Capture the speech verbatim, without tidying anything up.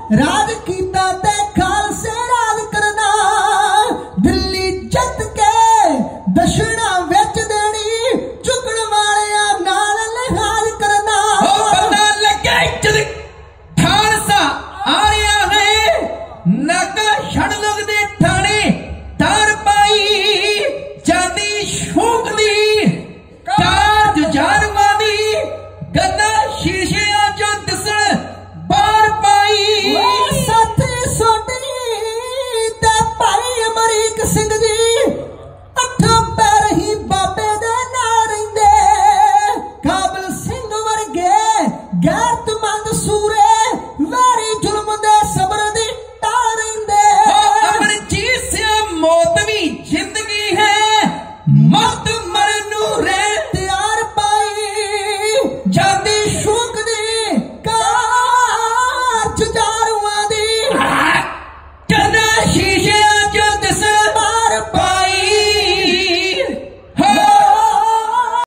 राज कीता ते खालसे राज करना दिल्ली जित के दक्षिणा विच देनी चुकण वाले नाल लिहाज करना पता लगे जद खालसा आ रहा है नाका छड़ लगदे थाने तार पाई जानी शौक दी कारज जानवा दी गन्ना शीशियां जो दिसण बार पाई साथी सोटी ते भाई अमरीक सिंह जी